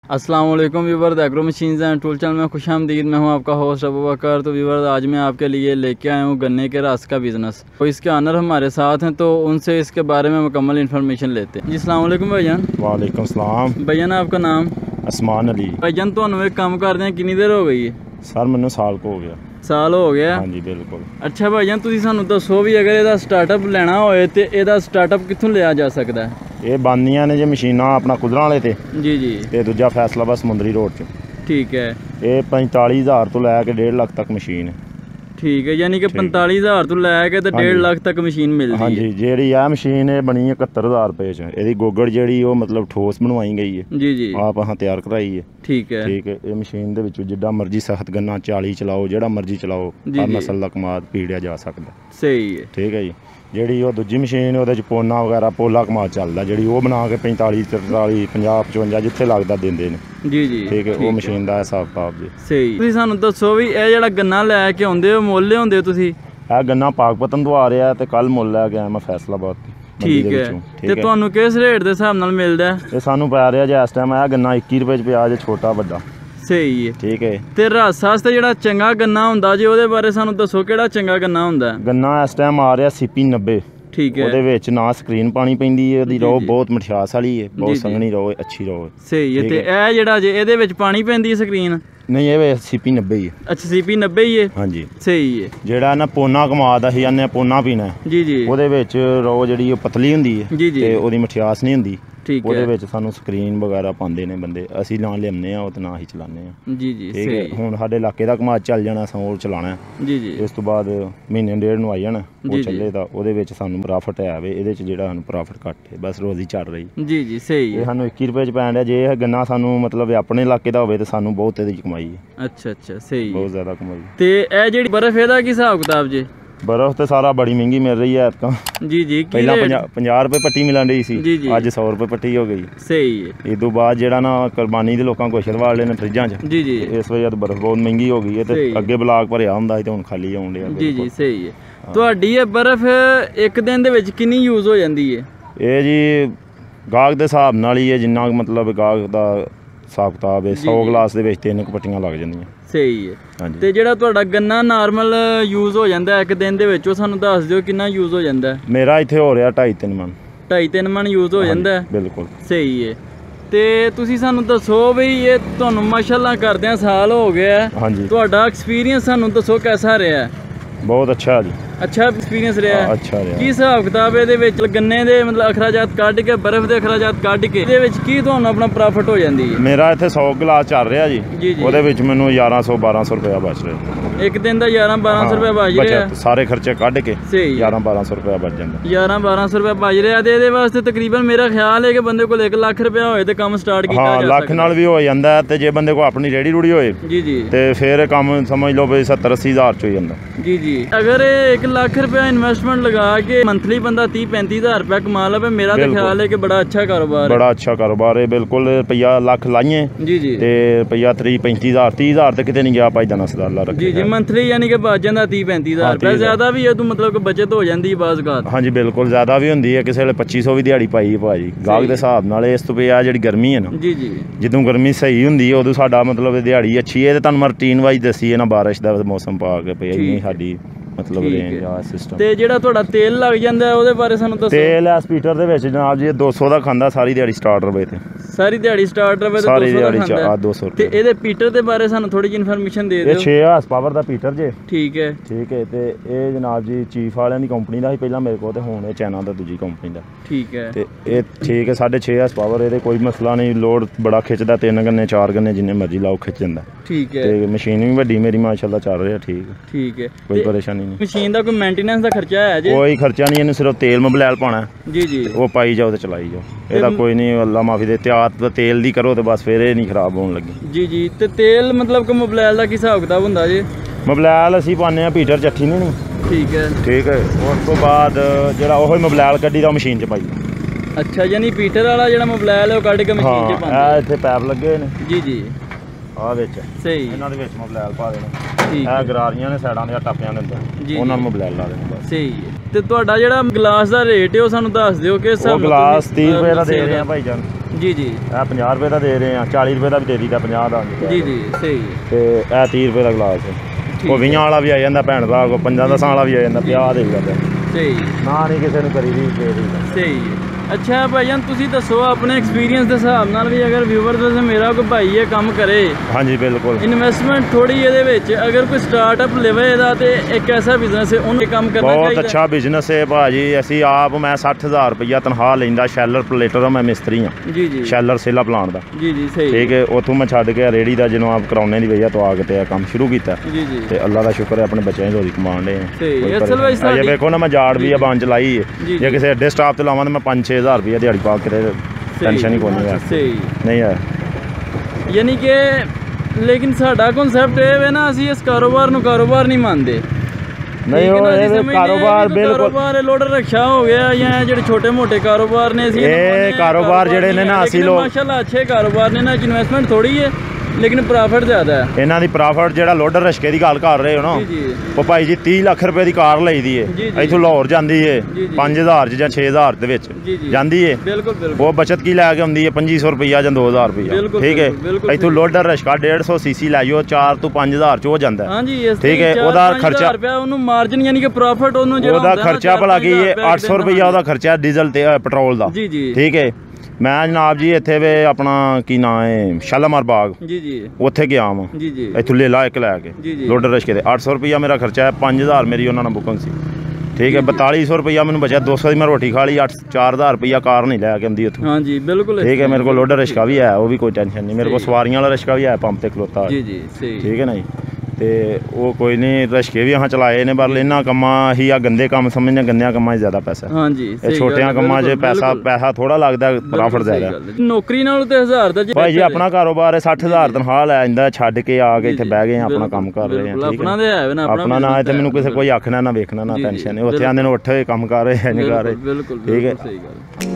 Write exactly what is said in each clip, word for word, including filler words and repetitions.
अस्सलाम वालेकुम viewers, agro machines and tool channel में खुशामदीद। मैं हूं आपका होस्ट अबू बकर। तो व्यूअर्स, आज मैं आपके लिए लेके आया हूं गन्ने के रस का बिज़नेस। तो इसके ऑनर हमारे साथ हैं, तो उनसे इसके बारे में मुकम्मल इन्फॉर्मेशन लेते हैं। जी अस्सलाम वालेकुम भाईजान। वालेकुम सलाम। भाईजान आपका नाम? असमान अली। भाईजान ਤੁਹਾਨੂੰ एक काम करते हैं कितनी देर हो गई है? सर मैंने साल को हो गया। साल हो गया? हाँ जी बिल्कुल। अच्छा भाईजान, ਤੁਸੀਂ ਸਾਨੂੰ ਦੱਸੋ ਵੀ ਅਗਰ ਇਹਦਾ ਸਟਾਰਟਅਪ ਲੈਣਾ ਹੋਏ ਤੇ ਇਹਦਾ ਸਟਾਰਟਅਪ ਕਿੱਥੋਂ ਲਿਆ ਜਾ ਸਕਦਾ ਹੈ? ਇਹ ਬਣਦੀਆਂ ਨੇ ਜੇ ਮਸ਼ੀਨਾਂ ਆਪਣਾ ਕੁਦਰਾਂ ਵਾਲੇ ਤੇ ਜੀ ਜੀ ਤੇ ਦੂਜਾ ਫੈਸਲਾਬਾਦ ਸਮੁੰਦਰੀ ਰੋਡ 'ਚ। ਠੀਕ ਹੈ। ਇਹ पैंताली हज़ार ਤੋਂ ਲੈ ਕੇ डेढ़ ਲੱਖ ਤੱਕ ਮਸ਼ੀਨ ਹੈ। ਠੀਕ ਹੈ, ਯਾਨੀ ਕਿ पैंताली हज़ार ਤੋਂ ਲੈ ਕੇ ਤੇ डेढ़ ਲੱਖ ਤੱਕ ਮਸ਼ੀਨ ਮਿਲਦੀ ਹੈ। ਹਾਂਜੀ, ਜਿਹੜੀ ਆ ਮਸ਼ੀਨ ਇਹ ਬਣੀ इकहत्तर हज़ार ਰੁਪਏ 'ਚ। ਇਹਦੀ ਗੋਗੜ ਜਿਹੜੀ ਉਹ ਮਤਲਬ ਠੋਸ ਬਣਵਾਈ ਗਈ ਹੈ। ਜੀ ਜੀ ਆਪ ਹਾਂ ਤਿਆਰ ਕਰਾਈ ਹੈ। ਠੀਕ ਹੈ ਠੀਕ ਹੈ। ਇਹ ਮਸ਼ੀਨ ਦੇ ਵਿੱਚ ਜਿੱਡਾ ਮਰਜ਼ੀ ਸਖਤ ਗੰਨਾ ਚਾਲੀ ਚਲਾਓ, ਜਿਹੜਾ ਮਰਜ਼ੀ ਚਲਾਓ, ਹਰ ਨਸਲ ਦਾ ਕਮਾਦ ਪੀੜਿਆ ਜਾ ਸਕਦਾ। ਸਹੀ ਹੈ। ਠੀਕ ਹੈ ਜੀ। ਜਿਹੜੀ ਉਹ ਦੂਜੀ ਮਸ਼ੀਨ ਉਹਦੇ 'ਚ ਪੋਨਾ ਵਗੈਰਾ ਪੋਲਾ ਕਮਾਦ ਚੱਲਦਾ, ਜਿਹੜੀ ਉਹ ਬਣਾ ਕੇ पैंताली तरताली ਪੰਜਾਹ ਪਚਵੰਜਾ ਜਿੱਥੇ ਲੱਗਦਾ ਦਿੰਦੇ ਨੇ। ਜੀ ਜੀ ਠੀਕ ਹੈ। ਉਹ ਮਸ਼ੀਨ ਦਾ ਹਿਸਾਬ ਕਿਤਾਬ ਜੀ। ਸਹੀ। ਤੁਸੀਂ ਸਾਨੂੰ ਦੱਸੋ ਵੀ ਇਹ ਜਿਹੜਾ ਗੰਨਾ ਲੈ ਕੇ ਆਉਂਦੇ ਹੋ ਮੁੱਲ ਲਿਆਉਂਦੇ ਹੋ ਤੁਸੀਂ? ਇਹ ਗੰਨਾ ਪਾਕਪਤਨ ਤੋਂ ਆ ਰਿਹਾ ਤੇ ਕੱਲ ਮੁੱਲ ਲੈ ਕੇ ਆਇਆ ਮੈਂ ਫੈਸਲਾਬਾਦ। ਠੀਕ ਹੈ। ਤੇ ਤੁਹਾਨੂੰ ਕਿਸ ਰੇਟ ਦੇ ਹਿਸਾਬ ਨਾਲ ਮਿਲਦਾ? ਇਹ ਸਾਨੂੰ ਪੈ ਰਿਹਾ ਜੀ ਇਸ ਟਾਈਮ ਇਹ ਗੰਨਾ ਇੱਕੀ ਰੁਪਏ 'ਚ ਪਿਆ ਜੇ, ਛੋਟਾ ਵੱਡਾ। ਸਹੀ ਹੈ। ਠੀਕ ਹੈ। ਤੇ ਰਸ ਵਾਸਤੇ ਜਿਹੜਾ ਚੰਗਾ ਗੰਨਾ ਹੁੰਦਾ ਜੀ, ਉਹਦੇ ਬਾਰੇ ਸਾਨੂੰ ਦੱਸੋ, ਕਿਹੜਾ ਚੰਗਾ ਗੰਨਾ ਹੁੰਦਾ? ਗੰਨਾ ਇਸ ਟਾਈਮ ਆ ਰਿਹਾ ਸੀਪੀ ਨੱਬੇ। ਠੀਕ ਹੈ। ਉਹਦੇ ਵਿੱਚ ਨਾ ਸਕਰੀਨ ਪਾਣੀ ਪੈਂਦੀ ਹੈ, ਉਹਦੀ ਰੋ ਬਹੁਤ ਮਠਿਆਸ ਵਾਲੀ ਹੈ, ਬਹੁਤ ਸੰਘਣੀ ਰੋ, ਅੱਛੀ ਰੋ। ਸਹੀ ਹੈ। ਤੇ ਇਹ ਜਿਹੜਾ ਜੇ ਇਹਦੇ ਵਿੱਚ ਪਾਣੀ ਪੈਂਦੀ ਹੈ ਸਕਰੀਨ? ਨਹੀਂ, ਇਹ ਸੀਪੀ ਨੱਬੇ ਹੀ ਹੈ। ਅੱਛਾ, ਸੀਪੀ ਨੱਬੇ ਹੀ ਹੈ। ਹਾਂਜੀ ਸਹੀ ਹੈ। ਜਿਹੜਾ ਨਾ ਪੋਨਾ ਕਮਾਦ ਅਸੀਂ ਆਨੇ ਪੋਨਾ ਪੀਣਾ ਜੀ ਜੀ, ਉਹਦੇ ਵਿੱਚ ਰੋ ਜਿਹੜੀ ਉਹ ਪਤਲੀ ਹੁੰਦੀ ਹੈ ਤੇ ਉਹਦੀ ਮਠਿਆਸ ਨਹੀਂ ਹੁੰਦੀ। ਠੀਕ ਹੈ। ਉਹਦੇ ਵਿੱਚ ਸਾਨੂੰ ਸਕਰੀਨ ਵਗੈਰਾ ਪਾਉਂਦੇ ਨੇ ਬੰਦੇ, ਅਸੀਂ ਨਾ ਲਿਆਉਂਦੇ ਆ ਉਹ ਤੇ ਨਾ ਹੀ ਚਲਾਉਂਦੇ ਆ। ਜੀ ਜੀ ਸਹੀ। ਹੁਣ ਸਾਡੇ ਇਲਾਕੇ ਦਾ ਕਮਾਦ ਚੱਲ ਜਾਣਾ, ਸੌ ਚਲਾਉਣਾ ਜੀ ਜੀ। ਇਸ ਤੋਂ ਬਾਅਦ ਮਹੀਨੇ ਡੇਢ ਨੂੰ ਆ ਜਾਣਾ ਉਹ ਚੱਲੇ ਤਾਂ ਉਹਦੇ ਵਿੱਚ ਸਾਨੂੰ ਪ੍ਰੋਫਿਟ ਹੈ ਵੇ। ਇਹਦੇ 'ਚ ਜਿਹੜਾ ਸਾਨੂੰ ਪ੍ਰੋਫਿਟ ਘੱਟ ਹੈ, ਬਸ ਰੋਜ਼ੀ ਚੱਲ ਰਹੀ। ਜੀ ਜੀ ਸਹੀ। ਇਹ ਸਾਨੂੰ ਇੱਕੀ ਰੁਪਏ 'ਚ ਪੈਣ ਡਿਆ। ਜੇ ਇਹ ਗੰਨਾ ਸਾਨੂੰ ਮਤਲਬ ਆਪਣੇ ਇਲਾਕੇ ਦਾ ਹੋਵੇ ਤਾਂ ਸਾਨੂੰ ਬਹੁਤ ਇਹਦੀ ਕਮਾਈ ਹੈ। ਅੱਛਾ ਅੱਛਾ ਸਹੀ, ਬਹੁਤ ਜ਼ਿਆਦਾ ਕਮਾਈ। ਤੇ ਇਹ ਜਿਹੜੀ ਬਰਫ਼ ਇਹਦਾ ਕੀ ਹਿਸਾਬ ਕਿਤਾਬ ਜੇ? ਬਰਫ਼ ਤੇ ਸਾਰਾ ਬੜੀ ਮਹਿੰਗੀ ਮਿਲ ਰਹੀ ਹੈ ਐਤਕਾਂ। ਜੀ ਜੀ ਪਹਿਲਾਂ ਪੰਜਾਹ ਰੁਪਏ ਪੱਟੀ ਮਿਲਣ ਰਹੀ ਸੀ, ਅੱਜ ਸੌ ਰੁਪਏ ਪੱਟੀ ਹੋ ਗਈ। ਸਹੀ ਹੈ। ਇਹ ਤੋਂ ਬਾਅਦ ਜਿਹੜਾ ਨਾ ਕੁਰਬਾਨੀ ਦੇ ਲੋਕਾਂ ਕੋਲ ਸ਼ਰਵਾਲ ਨੇ ਫਰਿੱਜਾਂ 'ਚ। ਜੀ ਜੀ ਇਸ ਵਜ੍ਹਾ ਤੋਂ ਬਰਫ਼ ਬਹੁਤ ਮਹਿੰਗੀ ਹੋ ਗਈ ਹੈ ਤੇ ਅੱਗੇ ਬਲਾਕ ਭਰਿਆ ਹੁੰਦਾ ਸੀ ਤੇ ਹੁਣ ਖਾਲੀ ਆਉਣ ਡਿਆ। ਜੀ ਜੀ ਸਹੀ ਹੈ। ਤੁਹਾਡੀ ਇਹ ਬਰਫ਼ ਇੱਕ ਦਿਨ ਦੇ ਵਿੱਚ ਕਿੰਨੀ ਯੂਜ਼ ਹੋ ਜਾਂਦੀ ਹੈ? ਇਹ ਜੀ ਗਾਹਕ ਦੇ ਹਿਸਾਬ ਨਾਲ ਹੀ ਹੈ, ਜਿੰਨਾ ਮਤਲਬ ਗਾਹਕ ਦਾ ਹਿਸਾਬ ਕਿਤਾਬ ਹੈ। ਸੌ ਗਲਾਸ ਦੇ ਵਿੱਚ ਤਿੰਨ ਕੁ ਪੱਟੀਆਂ ਲੱਗ ਜਾਂਦੀਆਂ। ਸਹੀ ਹੈ। ਹਾਂਜੀ। ਤੇ ਜਿਹੜਾ ਤੁਹਾਡਾ ਗੰਨਾ ਨਾਰਮਲ ਯੂਜ਼ ਹੋ ਜਾਂਦਾ ਇੱਕ ਦਿਨ ਦੇ ਵਿੱਚ, ਉਹ ਸਾਨੂੰ ਦੱਸ ਦਿਓ ਕਿੰਨਾ ਯੂਜ਼ ਹੋ ਜਾਂਦਾ? ਮੇਰਾ ਇੱਥੇ ਹੋ ਰਿਹਾ ਢਾਈ ਤਿੰਨ ਮਣ। ਢਾਈ ਤਿੰਨ ਮਣ ਯੂਜ਼ ਹੋ ਜਾਂਦਾ? ਬਿਲਕੁਲ ਸਹੀ ਹੈ। ਤੇ ਤੁਸੀਂ ਸਾਨੂੰ ਦੱਸੋ ਵੀ ਇਹ ਤੁਹਾਨੂੰ ਮਾਸ਼ਾਅੱਲਾ ਕਰਦਿਆਂ ਸਾਲ ਹੋ ਗਿਆ। ਹਾਂਜੀ। ਤੁਹਾਡਾ ਐਕਸਪੀਰੀਅੰਸ ਸਾਨੂੰ ਦੱਸੋ ਕੈਸਾ ਰਿਹਾ? ਬਹੁਤ ਅੱਛਾ ਜੀ। ਅੱਛਾ ਐਕਸਪੀਰੀਅੰਸ ਰਿਹਾ? ਅੱਛਾ ਰਿਹਾ। ਕੀ ਹਿਸਾਬ ਕਿਤਾਬ ਇਹਦੇ ਵਿੱਚ ਗੰਨੇ ਦੇ ਮਤਲਬ ਅਖਰਾਜਾਤ ਕੱਢ ਕੇ, ਬਰਫ਼ ਦੇ ਅਖਰਾਜਾਤ ਕੱਢ ਕੇ ਇਹਦੇ ਵਿੱਚ ਕੀ ਤੁਹਾਨੂੰ ਆਪਣਾ ਪ੍ਰੋਫਿਟ ਹੋ ਜਾਂਦੀ ਹੈ? ਮੇਰਾ ਇੱਥੇ ਸੌ ਗਲਾਸ ਚੱਲ ਰਿਹਾ ਜੀ, ਉਹਦੇ ਵਿੱਚ ਮੈਨੂੰ ਗਿਆਰਾਂ ਸੌ ਬਾਰਾਂ ਸੌ ਰੁਪਇਆ ਬਚ ਰਿਹਾ। ਇੱਕ ਦਿਨ ਦਾ ਗਿਆਰਾਂ ਬਾਰਾਂ ਸੌ ਰੁਪਇਆ ਬਚ ਰਿਹਾ? ਸਾਰੇ ਖਰਚੇ ਕੱਢ ਕੇ ਗਿਆਰਾਂ ਬਾਰਾਂ ਸੌ ਰੁਪਇਆ ਬਚ ਜਾਂਦਾ। ਗਿਆਰਾਂ ਬਾਰਾਂ ਸੌ ਰੁਪਇਆ ਬਚ ਰਿਹਾ। ਤੇ ਇਹਦੇ ਵਾਸਤੇ ਤਕਰੀਬਨ ਮੇਰਾ ਖਿਆਲ ਹੈ ਕਿ ਬੰਦੇ ਕੋਲ ਇੱਕ ਲੱਖ ਰੁਪਇਆ ਹੋਏ ਤੇ ਕੰਮ ਸਟਾਰਟ ਕੀਤਾ ਜਾ ਸਕਦਾ। ਲੱਖ ਨਾਲ ਵੀ ਹੋ ਜਾਂਦਾ ਤੇ ਜੇ ਬੰਦੇ ਕੋਲ ਆਪਣੀ ਰੇਹੜੀ ਰੂੜੀ ਹੋਏ ਜੀ ਜੀ ਤੇ ਫਿਰ ਕੰਮ ਸਮਝ ਲਓ ਵੀ ਸੱਤਰ ਅੱਸੀ ਹਜ਼ਾਰ ਚ ਹੋ ਜਾਂਦਾ। ਜੀ ਜੀ ਅਗਰ ਇੱਕ ਲੱਖ ਰੁਪਇਆ ਇਨਵੈਸਟਮੈਂਟ ਲਗਾ ਕੇ ਮੰਥਲੀ ਬੰਦਾ ਤੀਹ ਪੈਂਤੀ ਹਜ਼ਾਰ ਰੁਪਇਆ ਕਮਾ ਲਵੇ, ਮੇਰਾ ਤਾਂ ਖਿਆਲ ਹੈ ਕਿ ਬੜਾ ਅੱਛਾ ਕਾਰੋਬਾਰ ਹੈ। ਬੜਾ ਅੱਛਾ ਕਾਰੋਬਾਰ ਹੈ ਬਿਲਕੁਲ। ਰੁਪਈਆ ਲੱਖ ਲਾਈਏ ਜੀ ਜੀ ਤੇ ਰੁਪਈਆ ਤੀਹ ਪੈਂਤੀ ਹਜ਼ਾਰ ਤੀਹ ਹਜ਼ਾਰ ਤੇ ਕਿਤੇ ਨਹੀਂ ਗਿਆ ਭਾਈ ਦਾ ਨਸਦਾ ਅੱਲਾ ਰੱਖੇ। ਜੀ ਜੀ ਮੰਥਲੀ ਯਾਨੀ ਕਿ ਬਚ ਜਾਂਦਾ ਤੀਹ ਪੈਂਤੀ ਹਜ਼ਾਰ ਰੁਪਇਆ। ਜ਼ਿਆਦਾ ਵੀ ਇਹ ਤੋਂ ਮਤਲਬ ਕਿ ਬਚਤ ਹੋ ਜਾਂਦੀ ਹੈ ਬਾਜ਼ ਗਾਤ। ਹਾਂਜੀ ਬਿਲਕੁਲ ਜ਼ਿਆਦਾ ਵੀ ਹੁੰਦੀ ਹੈ। ਕਿਸੇ ਵੇਲੇ ਪੱਚੀ ਸੌ ਵੀ ਦਿਹਾੜੀ ਪਾਈ ਹੈ ਭਾਜੀ ਗਾਹਕ ਦੇ ਹਿਸਾਬ ਨਾਲ। ਇਸ ਤੋਂ ਪਿਆ ਜਿਹੜੀ ਗਰਮੀ ਹੈ ਨਾ ਜੀ ਜੀ, ਜਦੋਂ ਗਰਮੀ ਸਹੀ ਹੁੰਦੀ ਹੈ ਉਦੋਂ ਸਾਡਾ ਮਤਲਬ ਦਿਹਾੜੀ ਅੱਛੀ ਹੈ। ਤੇ ਤੁਹਾਨੂੰ ਮੈਂ ਰੂਟੀਨ ਵਾਈਜ਼ ਦੱਸੀ ਹੈ ਨਾ, ਬਾਰਿਸ਼ ਦਾ ਮੌਸਮ ਪਾ ਕੇ ਪਈ ਨਹੀਂ ਸਾਡੀ ਮਤਲਬ ਰੇਂਜ ਆ ਸਿਸਟਮ। ਤੇ ਜਿਹੜਾ ਤੁਹਾਡਾ ਤੇਲ ਲੱਗ ਜਾਂਦਾ ਉਹਦੇ ਬਾਰੇ ਸਾਨੂੰ ਦੱਸੋ। ਤੇਲ ਐ ਸਪੀਟਰ ਦੇ ਵਿੱਚ ਜਨਾਬ ਜੀ ਦੋ ਸੌ ਦਾ ਖਾਂਦਾ ਸਾਰੀ ਦਿਹਾੜੀ ਸਟਾਰਟ ਰਵੇ ਤੇ। ਸਾਰੀ ਦਿਹਾੜੀ ਸਟਾਰਟ ਰਵੇ ਤੇ ਸਾਰੀ ਦਿਹਾੜੀ ਚ ਆ ਦੋ ਸੌ। ਤੇ ਇਹਦੇ ਪੀਟਰ ਦੇ ਬਾਰੇ ਸਾਨੂੰ ਥੋੜੀ ਜਿਹੀ ਇਨਫੋਰਮੇਸ਼ਨ ਦੇ ਦਿਓ। ਇਹ ਛੇ ਹਾਰਸ ਪਾਵਰ ਦਾ ਪੀਟਰ ਜੇ। ਠੀਕ ਹੈ ਠੀਕ ਹੈ। ਤੇ ਇਹ ਜਨਾਬ ਜੀ ਚੀਫ ਵਾਲਿਆਂ ਦੀ ਕੰਪਨੀ ਦਾ ਸੀ ਪਹਿਲਾਂ ਮੇਰੇ ਕੋਲ, ਤੇ ਹੁਣ ਇਹ ਚਾਈਨਾ ਦਾ ਦੂਜੀ ਕੰਪਨੀ ਦਾ। ਠੀਕ ਹੈ। ਤੇ ਇਹ ਠੀਕ ਹੈ ਸਾਢੇ ਛੇ ਹਾਰਸ ਪਾਵਰ। ਇਹਦੇ ਕੋਈ ਮਸਲਾ ਨਹੀਂ, ਲੋਡ ਬੜਾ ਖਿੱਚਦਾ, ਤਿੰਨ ਗੰਨੇ ਚਾਰ ਗੰਨੇ ਜਿੰਨੇ ਮਰਜ਼ੀ ਲਾਓ ਖਿੱਚ ਜਾਂਦਾ। ਠੀਕ ਹੈ। ਤੇ ਮਸ਼ੀਨ ਵੀ ਵੱਡੀ ਮੇਰੀ ਮਾਸ਼ਾਅੱਲਾ ਚੱਲ ਰਿਹਾ। ਠੀਕ ਠੀਕ ਹੈ, ਕੋਈ ਪਰੇਸ਼ਾਨੀ ਨਹੀਂ। ਮਸ਼ੀਨ ਦਾ ਕੋਈ ਮੇਨਟੇਨੈਂਸ ਦਾ ਖਰਚਾ ਹੈ ਜੀ? ਕੋਈ ਖਰਚਾ ਨਹੀਂ, ਇਹਨੂੰ ਸਿਰਫ ਤੇਲ ਮਬਲੈਲ ਪਾਉਣਾ ਜੀ ਜੀ, ਉਹ ਪਾਈ ਜਾਓ ਤੇ ਚਲਾਈ ਜਾਓ। ਇਹਦਾ ਕੋਈ ਨਹੀਂ, ਅੱਲਾ ਮਾਫੀ ਦੇ। ਤਿਆਰ ਤੇਲ ਦੀ ਕਰੋ ਤੇ ਬਸ ਫਿਰ ਇਹ ਨਹੀਂ ਖਰਾਬ ਹੋਣ ਲੱਗੀ। ਜੀ ਜੀ। ਤੇ ਤੇਲ ਮਤਲਬ ਕਿ ਮਬਲੈਲ ਦਾ ਕੀ ਹਿਸਾਬ ਕਿਤਾਬ ਹੁੰਦਾ ਜੀ? ਮਬਲੈਲ ਅਸੀਂ ਪਾਉਂਦੇ ਹਾਂ ਪੀਟਰ ਚੱਠੀ ਨਹੀਂ। ਠੀਕ ਹੈ ਠੀਕ ਹੈ। ਉਸ ਤੋਂ ਬਾਅਦ ਜਿਹੜਾ ਉਹ ਮਬਲੈਲ ਕੱਢੀ ਦਾ ਮਸ਼ੀਨ 'ਚ ਪਾਈ। ਅੱਛਾ, ਯਾਨੀ ਪੀਟਰ ਵਾਲਾ ਜਿਹੜਾ ਮਬਲੈਲ ਹੈ ਉਹ ਕੱਢ ਕੇ ਮਸ਼ੀਨ 'ਚ ਪਾਉਂਦੇ। ਹਾਂ ਇੱਥੇ ਪੈਪ ਲੱਗੇ ਨੇ ਜੀ ਜੀ ਆ ਵਿੱਚ। ਸਹੀ। ਇਹਨਾਂ ਦੇ ਵਿੱਚ ਮਬਲੈਲ ਪਾ ਦੇਣਾ। ਠੀਕ ਹੈ। ਗਰਾਰੀਆਂ ਨੇ ਸਾਈਡਾਂ ਦੇ ਟਾਪਿਆਂ ਦੇ ਅੰਦਰ, ਉਹਨਾਂ ਨੂੰ ਮਬਲੈਲ ਲਾ ਦੇਣਾ ਬਸ। ਸਹੀ ਹੈ। ਤੇ ਤੁਹਾਡਾ ਜਿਹੜਾ ਗਲਾਸ ਦਾ ਰੇਟ ਹੈ ਉਹ ਸਾਨੂੰ ਦੱਸ ਦਿਓ ਕਿ ਹਿਸਾਬ ਨਾਲ। ਗਲਾਸ ਤੀਹ ਰੁਪਏ ਦਾ ਦੇ ਰਹੇ ਆ ਭਾਈ ਜਾਨ। जी जी ਇਹ ਪੰਜਾਹ ਰੁਪਏ ਦਾ ਦੇ ਰਹੇ ਆ, ਚਾਲੀ ਰੁਪਏ ਦਾ ਵੀ ਦੇ ਦਿੱਤਾ, ਪੰਜਾਹ ਦਾ जी जी सही ਤੇ ਇਹ ਤੀਹ ਰੁਪਏ ਦਾ ਗਲਾਸ ਹੈ। ਉਹ ਵੀਹਾਂ ਵਾਲਾ ਵੀ ਆ ਜਾਂਦਾ ਭੈਣ ਭਰਾ ਕੋ, ਪੰਜਾਂ ਦਸਾਂ ਵਾਲਾ ਵੀ ਆ ਜਾਂਦਾ, ਪੰਜਾਹ ਦੇ ਵੀ ਜਾਂਦਾ। ਸਹੀ ਨਾ ਨਹੀਂ ਕਿਸੇ ਨੂੰ ਕਰੀ ਦੀ ਦੇ ਦੀ। ਸਹੀ ਅੱਛਾ ਭਾਈਜਾਨ ਤੁਸੀਂ ਦੱਸੋ ਆਪਣੇ ਐਕਸਪੀਰੀਅੰਸ ਦੇ ਹਿਸਾਬ ਨਾਲ ਵੀ ਅਗਰ ਵਿਊਵਰ ਦੇ ਮੇਰਾ ਕੋਈ ਭਾਈ ਇਹ ਕੰਮ ਕਰੇ, ਹਾਂਜੀ ਬਿਲਕੁਲ ਇਨਵੈਸਟਮੈਂਟ ਥੋੜੀ ਇਹਦੇ ਵਿੱਚ ਅਗਰ ਕੋਈ ਸਟਾਰਟਅਪ ਲਵੇ ਇਹਦਾ ਤੇ ਇੱਕ ਐਸਾ ਬਿਜ਼ਨਸ ਹੈ ਉਹਨੂੰ ਕੰਮ ਕਰਨਾ ਚਾਹੀਦਾ। ਬਹੁਤ ਅੱਛਾ ਬਿਜ਼ਨਸ ਹੈ ਭਾਜੀ। ਅਸੀਂ ਆਪ ਮੈਂ ਸੱਠ ਹਜ਼ਾਰ ਰੁਪਈਆ ਤਨਖਾਹ ਲੈਂਦਾ, ਸ਼ੈਲਰ ਪਲੇਟਰ ਮੈਂ ਮਿਸਤਰੀ ਹਾਂ ਜੀ ਜੀ ਸ਼ੈਲਰ ਸੇਲਾ ਪਲਾਂਟ ਦਾ ਜੀ ਜੀ ਸਹੀ ਠੀਕ ਹੈ। ਉੱਥੋਂ ਮੈਂ ਛੱਡ ਕੇ ਰੇੜੀ ਦਾ ਜਿਹਨੂੰ ਆਪ ਕਰਾਉਣੇ ਦੀ ਵਜ੍ਹਾ ਤੋਂ ਆ ਕੇ ਤੇ ਕੰਮ ਸ਼ੁਰੂ ਕੀਤਾ ਜੀ ਜੀ ਤੇ ਅੱਲਾ ਦਾ ਸ਼ੁਕਰ ਹੈ ਆਪਣੇ ਬੱਚਿਆਂ ਦੀ ਰੋਜ਼ੀ ਕਮਾਉਣ ਦੇ ਆ। ਅਸਲ ਵਿੱਚ ਸਾਡੀ ਵੇਖੋ ਨਾ ਮੈਂ ਜਾੜ ਵੀ ਆ ਬੰਜ ਲਾਈ ਹੈ, ਜੇ ਕਿਸੇ ਅੱਡੇ ਸਟਾਫ ਤੇ ਲਾਵਾਂ ਤਾਂ ਮੈਂ ਪੰਜ ਛੇ ਹਜ਼ਾਰ ਰੁਪਈਆ ਦਿਹਾੜੀ ਪਾ ਕੇ ਟੈਨਸ਼ਨ ਹੀ ਕੋਈ ਨਹੀਂ ਸਹੀ ਨਹੀਂ ਹੈ। ਯਾਨੀ ਕਿ ਲੇਕਿਨ ਸਾਡਾ ਕਨਸੈਪਟ ਇਹ ਹੈ ਨਾ, ਅਸੀਂ ਇਸ ਕਾਰੋਬਾਰ ਨੂੰ ਕਾਰੋਬਾਰ ਨਹੀਂ ਮੰਨਦੇ। ਨਹੀਂ ਉਹ ਇਹ ਕਾਰੋਬਾਰ ਬਿਲਕੁਲ ਕਾਰੋਬਾਰ ਲੋਡਰ ਰਕਸ਼ਾ ਹੋ ਗਿਆ ਜਾਂ ਜਿਹੜੇ ਛੋਟੇ ਮੋਟੇ ਕਾਰੋਬਾਰ ਨੇ, ਅਸੀਂ ਇਹ ਕਾਰੋਬਾਰ ਜਿਹੜੇ ਨੇ ਨਾ ਅਸੀਂ ਲੋਕ ਮਾਸ਼ਾਅੱਲਾ ਅੱਛੇ ਕਾਰੋਬਾਰ ਨੇ ਨਾ, ਇਨਵੈਸਟਮੈਂਟ ਥੋੜੀ ਹੈ ਲੇਕਿਨ ਪ੍ਰੋਫਿਟ ਜ਼ਿਆਦਾ ਹੈ ਇਹਨਾਂ ਦੀ। ਪ੍ਰੋਫਿਟ ਜਿਹੜਾ ਲੋਡਰ ਰਸ਼ਕੇ ਦੀ ਗੱਲ ਕਰ ਰਹੇ ਹੋ ਨਾ, ਉਹ ਭਾਈ ਜੀ ਤੀਹ ਲੱਖ ਰੁਪਏ ਦੀ ਕਾਰ ਲਈ ਦੀ ਹੈ, ਇੱਥੋਂ ਲਾਹੌਰ ਜਾਂਦੀ ਹੈ ਪੰਜ ਹਜ਼ਾਰ ਜਾਂ ਛੇ ਹਜ਼ਾਰ ਦੇ ਵਿੱਚ ਜਾਂਦੀ ਹੈ। ਉਹ ਬਚਤ ਕੀ ਲੈ ਕੇ ਆਉਂਦੀ ਹੈ ਪੱਚੀ ਸੌ ਰੁਪਈਆ ਜਾਂ ਦੋ ਹਜ਼ਾਰ ਰੁਪਈਆ ਠੀਕ ਹੈ। ਇੱਥੋਂ ਲੋਡਰ ਰਸ਼ਕਾ ਡੇਢ ਸੌ ਸੀਸੀ ਲੈ ਜਾਓ, ਚਾਰ ਤੋਂ ਪੰਜ ਹਜ਼ਾਰ ਚ ਹੋ ਜਾਂਦਾ ਠੀਕ ਹੈ। ਉਹਦਾ ਖਰਚਾ ਉਹਨੂੰ ਮਾਰਜਨ ਯਾਨੀ ਕਿ ਪ੍ਰੋਫਿਟ ਉਹਨੂੰ ਜਿਹੜਾ ਉਹਦਾ ਖਰਚਾ ਭਲਾ ਕੀ ਹੈ ਅੱਠ ਸੌ ਰੁਪਈਆ ਉਹਦਾ ਖਰਚਾ ਡੀਜ਼ਲ ਤੇ ਪੈਟਰੋਲ ਦਾ ਠੀਕ ਹੈ। ਮੈਂ ਜਨਾਬ ਜੀ ਇੱਥੇ ਵੇ ਆਪਣਾ ਕੀ ਨਾਂ ਹੈ ਸ਼ਾਲਾਮਾਰ ਬਾਗ ਜੀ ਜੀ ਉੱਥੇ ਗਿਆ ਵਾਂ ਜੀ ਜੀ ਇੱਥੋਂ ਲੈ ਲਾ ਇੱਕ ਲੈ ਕੇ ਲੋਡਰ ਰਸ਼ਕੇ ਦੇ ਅੱਠ ਸੌ ਰੁਪਈਆ ਮੇਰਾ ਖਰਚਾ ਹੈ, ਪੰਜ ਹਜ਼ਾਰ ਮੇਰੀ ਉਹਨਾਂ ਨਾਲ ਬੁਕਿੰਗ ਸੀ ਠੀਕ ਹੈ। ਬਤਾਲੀ ਸੌ ਰੁਪਈਆ ਮੈਨੂੰ ਬਚਿਆ, ਦੋ ਸੌ ਦੀ ਮੈਂ ਰੋਟੀ ਖਾ ਲਈ, ਅੱਠ ਚਾਰ ਹਜ਼ਾਰ ਰੁਪਈਆ ਕਾਰ ਨਹੀਂ ਲੈ ਕੇ ਆਉਂਦੀ ਉੱਥੋਂ ਹਾਂਜੀ ਬਿਲਕੁਲ ਠੀਕ ਹੈ। ਮੇਰੇ ਕੋਲ ਲੋਡਰ ਰਸ਼ਕਾ ਵੀ ਹੈ, ਉਹ ਵੀ ਕੋਈ ਟੈਨਸ਼ਨ ਨਹੀਂ। ਮੇਰੇ ਕੋਲ ਸਵਾਰੀਆਂ ਵਾਲਾ ਰਸ਼ਕਾ ਵੀ ਹੈ ਪੰਪ ਤੇ ਖਲੋਤਾ ਜੀ ਜੀ ਸਹੀ ਠੀਕ ਹੈ ਨਾ ਜੀ। ਤੇ ਉਹ ਕੋਈ ਨਹੀਂ ਰਸ਼ਕੇ ਵੀ ਹਾਂ ਚਲਾਏ ਨੇ, ਪਰ ਇਹਨਾਂ ਕੰਮਾਂ ਹੀ ਆ ਗੰਦੇ ਕੰਮ ਸਮਝਦੇ, ਗੰਦਿਆਂ ਕੰਮਾਂ 'ਚ ਜ਼ਿਆਦਾ ਪੈਸਾ ਹਾਂਜੀ ਇਹ ਛੋਟਿਆਂ ਕੰਮਾਂ 'ਚ ਪੈਸਾ ਪੈਸਾ ਥੋੜਾ ਲੱਗਦਾ, ਪ੍ਰੋਫਿਟ ਜ਼ਿਆਦਾ ਨੌਕਰੀ ਨਾਲ ਤੇ ਹਜ਼ਾਰ ਦਾ ਭਾਈ ਜੀ। ਆਪਣਾ ਕਾਰੋਬਾਰ ਹੈ, ਸੱਠ ਹਜ਼ਾਰ ਤਨਖਾਹ ਲੈ ਜਾਂਦਾ, ਛੱਡ ਕੇ ਆ ਕੇ ਇੱਥੇ ਬਹਿ ਗਏ ਆਪਣਾ ਕੰਮ ਕਰ ਰਹੇ ਹਾਂ ਠੀਕ ਹੈ। ਆਪਣਾ ਨਾ ਤੇ ਮੈਨੂੰ ਕਿਸੇ ਕੋਈ ਆਖਣਾ ਨਾ ਵੇਖਣਾ ਨਾ ਟੈਨਸ਼ਨ, ਉੱਥੇ ਆਂਦੇ ਨੇ ਉੱਠ ਕੰਮ ਕਰ ਰਹੇ ਨਹੀਂ ਕਰ ਰਹੇ ਠੀਕ ਹੈ। ਸਹੀ ਗੱਲ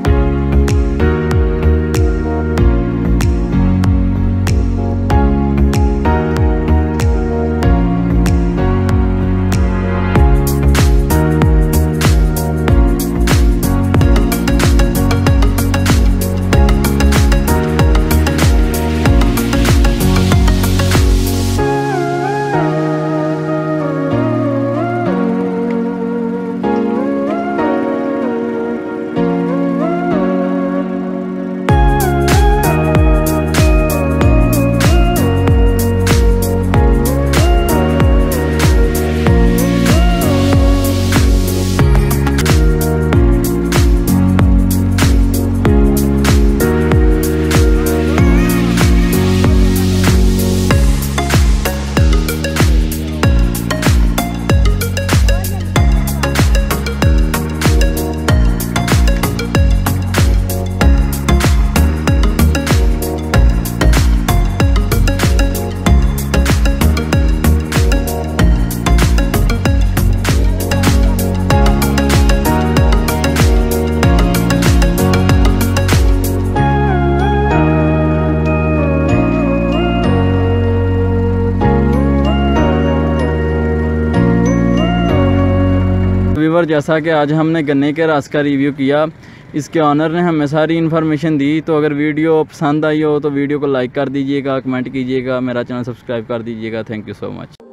व्यूअर, जैसा कि आज हमने गन्ने के रस का रिव्यू किया, इसके ऑनर ने हमें सारी इन्फॉर्मेशन दी। तो अगर वीडियो पसंद आई हो तो वीडियो को लाइक कर दीजिएगा, कमेंट कीजिएगा, मेरा चैनल सब्सक्राइब कर दीजिएगा। Thank you so much.